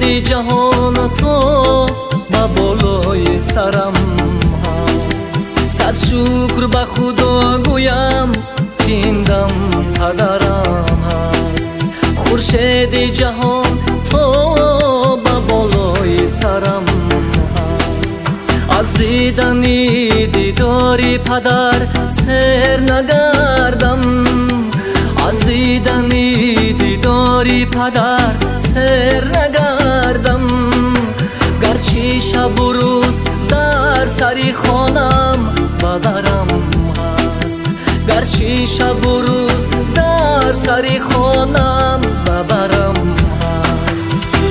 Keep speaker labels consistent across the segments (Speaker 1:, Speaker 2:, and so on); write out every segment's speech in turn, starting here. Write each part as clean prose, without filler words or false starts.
Speaker 1: خورشیدی جهان تو با بالای سرم هست. صد شکر به خدا گویم که این دم پدرم هست. خورشیدی جهان تو با بالای سرم هست. از دیدنی دیداری پدر سر نگردم، از دیدنی دیداری پدر سر نگردم. گرچه شب و روز در سری خانم بدرم هست. گرچه شب و روز در سری خانم ببرم هست.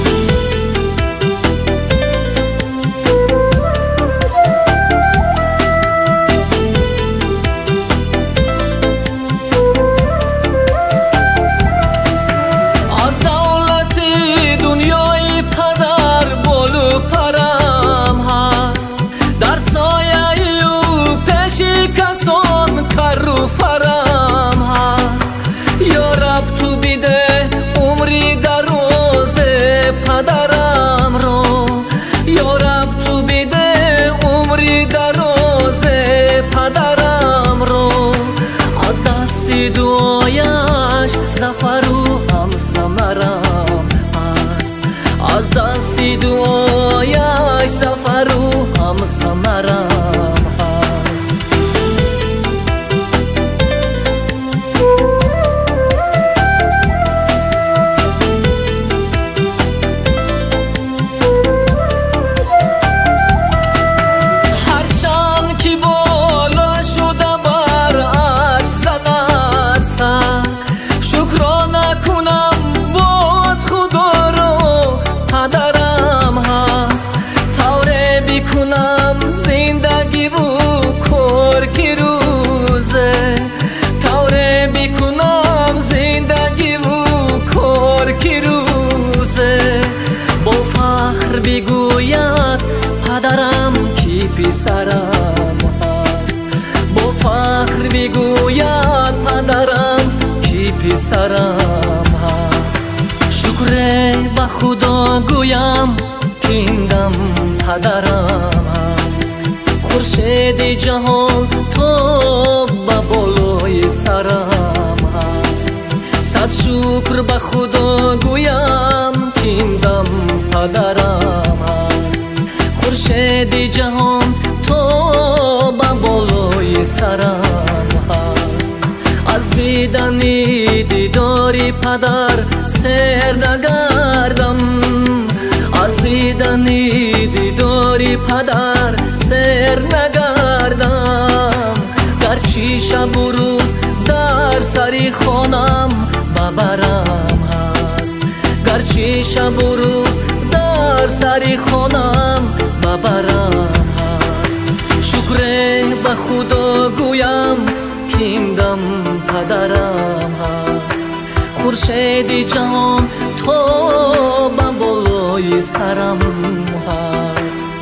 Speaker 1: از دولت دنیای پدر بالو پرم هست. در سایه او پیش کسان کر و فرم هست. یا رب تو بیده عمری دراز پدرم رو، یا رب تو بیده عمری دراز پدرم رو. از دست دعایش ظفر و هم ثمرم هست. از دست دعایش ظفر و هم ثمرم هست. هرچند که بالا شده بر عرش زند سر، شکرانه کنم باز خدا رو پدرم هست. توره بکنم زندگی و کار که روزه، توره بکنم زندگی و کار که روزه. با فخر بگوید پدرم کی پسرم هست. با فخر بگوید پدرم کی پسرم هست. شکر به خدا گویم که این دم پدرم هست. خورشید جهان تو به بالای سرم هست. صد شکر به خدا گویم که این دم پدرم هست. خورشید جهان تو به بالای سرم هست. از دیدنی دیداری پدر سر نگردم، از دیدنی دیداری پدر سر نگردم. گرچه شب و روز در سری خانم ببرم هست. گرچه شب و روز در سری خانم ببرم هست. شکر به خدا گویم که این دم پدرم هست. خورشید جهان تو به بالای سرم هست.